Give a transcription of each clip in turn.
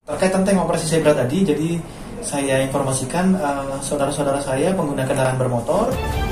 Terkait tentang operasi zebra tadi, jadi saya informasikan saudara-saudara saya pengguna kendaraan bermotor.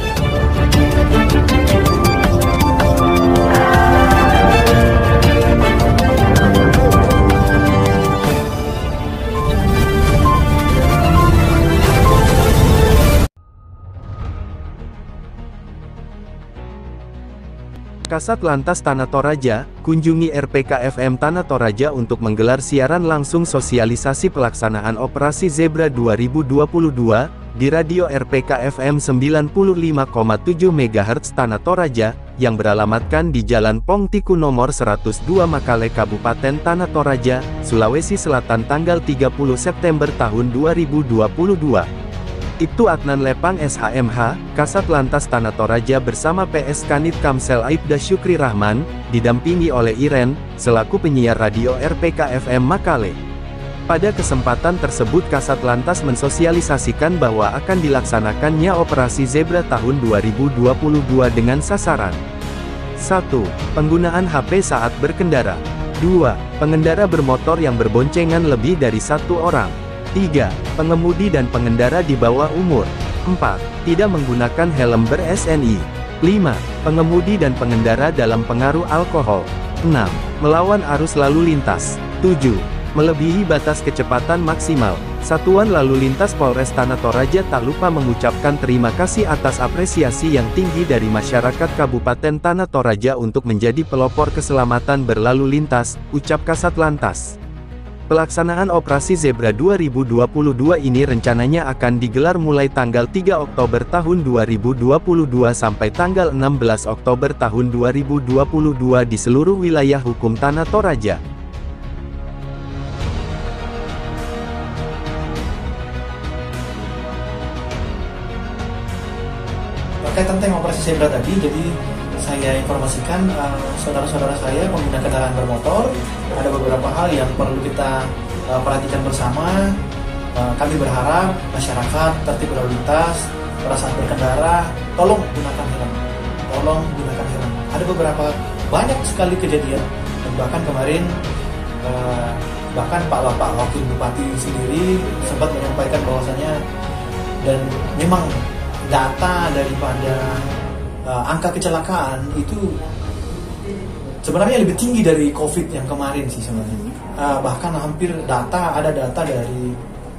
Kasat Lantas Tanah Toraja, kunjungi RPK FM Tanah Toraja untuk menggelar siaran langsung sosialisasi pelaksanaan Operasi Zebra 2022, di radio RPK FM 95,7 MHz Tanah Toraja, yang beralamatkan di Jalan Pongtiku nomor 102 Makale Kabupaten Tanah Toraja, Sulawesi Selatan tanggal 30 September tahun 2022. Ibtu Adnan Lepang SHMH, Kasat Lantas Tanah Toraja bersama PS Kanit Kamsel Aibda Syukri Rahman, didampingi oleh Iren, selaku penyiar radio RPK FM Makale. Pada kesempatan tersebut Kasat Lantas mensosialisasikan bahwa akan dilaksanakannya Operasi Zebra tahun 2022 dengan sasaran 1. Penggunaan HP saat berkendara. 2. Pengendara bermotor yang berboncengan lebih dari satu orang. 3. Pengemudi dan pengendara di bawah umur. 4. Tidak menggunakan helm ber-SNI. 5. Pengemudi dan pengendara dalam pengaruh alkohol. 6. Melawan arus lalu lintas. 7. Melebihi batas kecepatan maksimal. Satuan Lalu Lintas Polres Tanah Toraja tak lupa mengucapkan terima kasih atas apresiasi yang tinggi dari masyarakat Kabupaten Tanah Toraja untuk menjadi pelopor keselamatan berlalu lintas, ucap Kasat Lantas. Pelaksanaan Operasi Zebra 2022 ini rencananya akan digelar mulai tanggal 3 Oktober tahun 2022 sampai tanggal 16 Oktober tahun 2022 di seluruh wilayah hukum Tanah Toraja. Terkait tentang operasi zebra tadi, jadi saya informasikan saudara-saudara saya pengguna kendaraan bermotor, ada beberapa hal yang perlu kita perhatikan bersama. Kami berharap masyarakat tertib berlalu lintas pada saat berkendara, tolong gunakan helm. Ada beberapa banyak sekali kejadian, dan bahkan kemarin bahkan Pak Wakil Bupati sendiri sempat menyampaikan bahwasanya, dan memang data daripada angka kecelakaan itu sebenarnya lebih tinggi dari COVID yang kemarin sih sebenarnya. Bahkan hampir ada data dari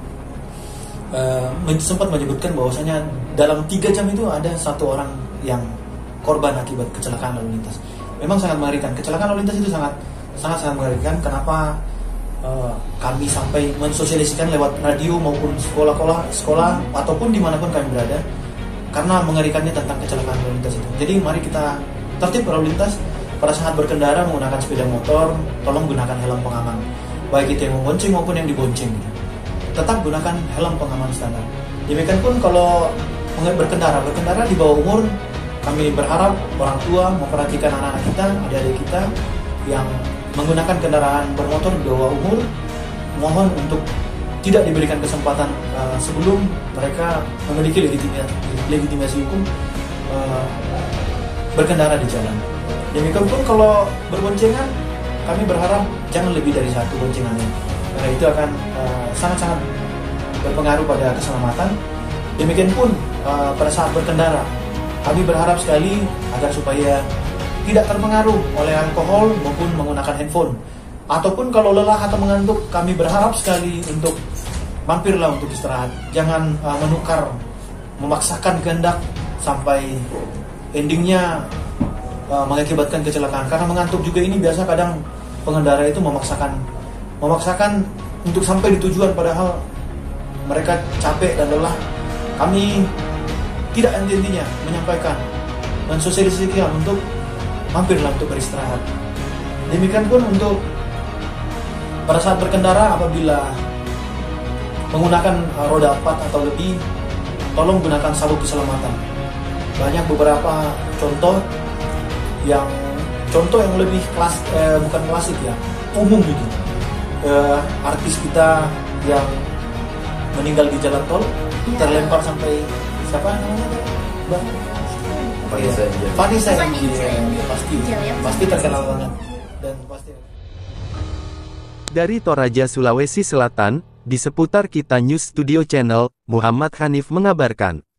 sempat menyebutkan bahwasanya dalam 3 jam itu ada 1 orang yang korban akibat kecelakaan lalu lintas. Memang sangat mengerikan. Kecelakaan lalu lintas itu sangat mengerikan. Kenapa kami sampai mensosialisasikan lewat radio maupun sekolah ataupun dimanapun kami berada, karena mengerikannya tentang kecelakaan lalu lintas itu. Jadi mari kita tertib berlalu lintas pada saat berkendara menggunakan sepeda motor, tolong gunakan helm pengaman. Baik itu yang membonceng maupun yang dibonceng. Tetap gunakan helm pengaman standar. Demikian pun kalau berkendara di bawah umur, kami berharap orang tua memperhatikan anak-anak kita, adik-adik kita yang menggunakan kendaraan bermotor di bawah umur, mohon untuk tidak diberikan kesempatan sebelum mereka memiliki legitimasi hukum berkendara di jalan. Demikian pun kalau berboncengan, kami berharap jangan lebih dari 1 boncengannya, karena itu akan sangat-sangat berpengaruh pada keselamatan. Demikian pun pada saat berkendara, kami berharap sekali agar supaya tidak terpengaruh oleh alkohol maupun menggunakan handphone. Ataupun kalau lelah atau mengantuk, kami berharap sekali untuk mampirlah untuk istirahat. Jangan memaksakan kehendak sampai endingnya mengakibatkan kecelakaan. Karena mengantuk juga ini biasa kadang pengendara itu memaksakan untuk sampai di tujuan, padahal mereka capek dan lelah. Kami tidak henti-hentinya menyampaikan dan sosialisasikan untuk mampirlah untuk beristirahat. Demikian pun untuk pada saat berkendara, apabila menggunakan roda 4 atau lebih, tolong gunakan sabuk keselamatan. Banyak beberapa contoh yang lebih bukan klasik ya, umum gitu. Artis kita yang meninggal di jalan tol, terlempar sampai siapa namanya? Vanessa Angel, pasti terkenal banget dan pasti. Dari Toraja, Sulawesi Selatan, di seputar Kita News Studio Channel, Muhammad Hanif mengabarkan.